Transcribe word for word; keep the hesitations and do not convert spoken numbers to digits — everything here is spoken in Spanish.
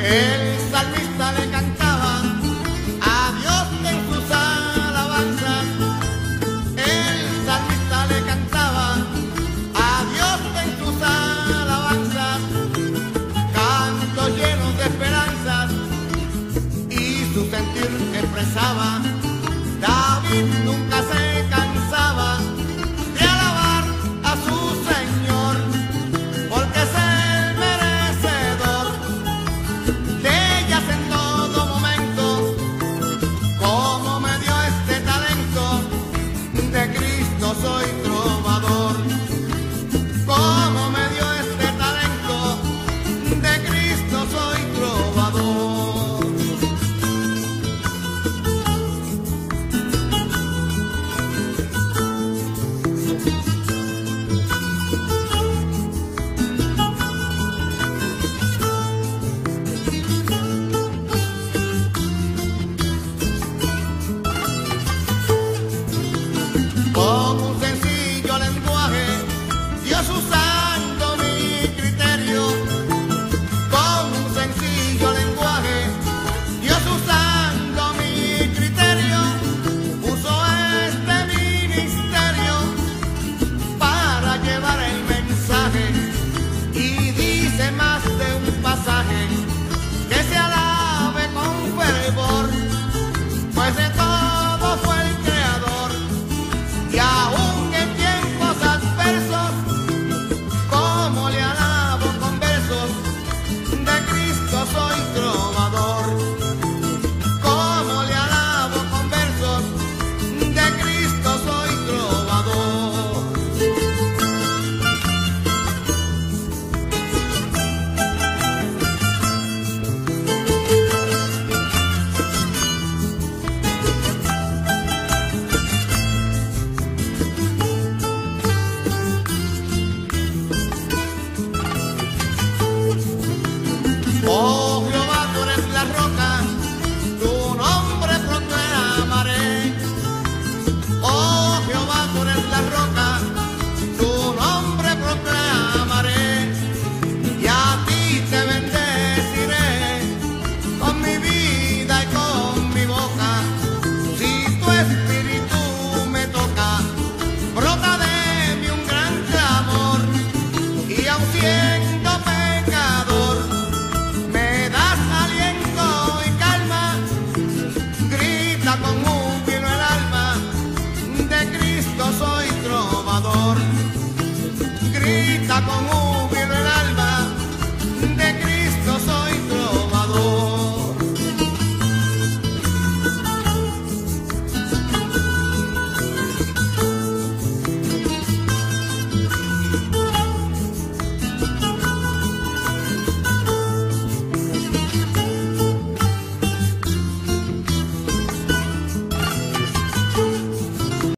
El salmista le cantaba a Dios en sus alabanzas. El salmista le cantaba a Dios en sus alabanzas. Cantos llenos de esperanzas y su sentir expresaba. David nunca se cansaba de alabar a su Señor, porque es el merecedor de ellas en todo momento. Como me dio este talento, de Cristo soy trovador. Como me dio este talento, de Cristo soy trovador. Con un sencillo lenguaje, Dios usando mi criterio. Con un sencillo lenguaje, Dios usando mi criterio, puso este ministerio para llevar el mensaje. Y dice más de un pasaje que se alabe con fervor, pues de todo fue el creador. Y aún en tiempos adversos, como le alabo con versos, de Cristo soy trovador. Como le alabo con versos, de Cristo soy trovador. Oh Jehová, tú eres la roca, tu nombre proclamaré. Oh Jehová, tú eres la roca, tu nombre proclamaré. Y a ti te bendeciré con mi vida y con mi boca. Si tu espíritu me toca, brota de mí un gran clamor. Y aun siendo pecador, me das aliento y calma. Grita con júbilo el alma, de Cristo soy trovador. Grita con